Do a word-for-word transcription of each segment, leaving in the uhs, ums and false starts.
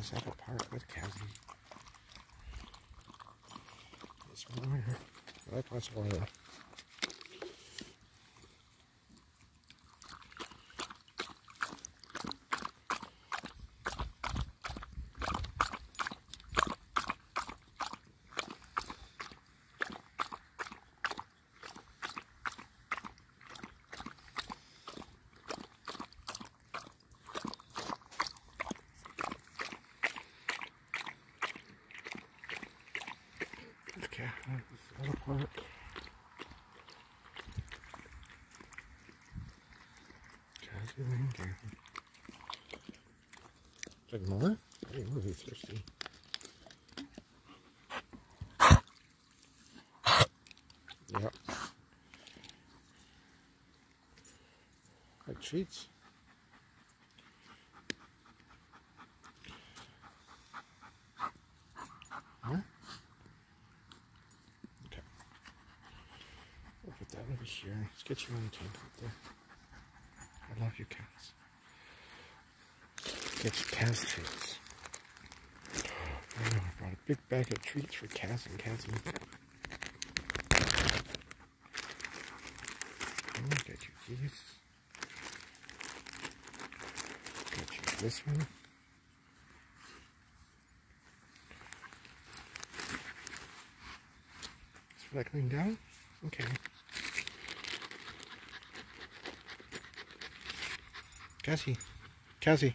myself a park with Cassie. This morning, I pass water. Okay, this is a park. Cassie Lane Camping. Is there more? I'm really thirsty. Yep. Like treats. Huh? Okay. We'll put that over here. Let's get you on the table up there. I love you, cats. Get you Cas treats. I know, I brought a big bag of treats for Cas and Cassie. Oh, get you these. Get you this one. Is that going down? Okay. Cassie. Cassie.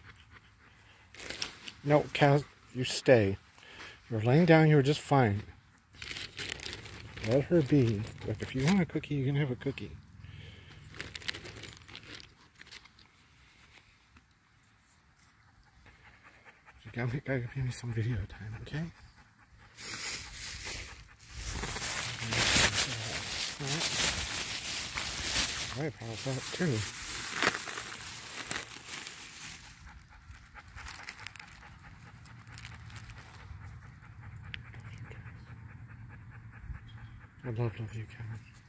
No, Cas, you stay. You're laying down, you were just fine. Let her be. Look, if you want a cookie, you can have a cookie. You gotta, gotta give me some video time, okay? I apologize that too. I love, love you, Kevin.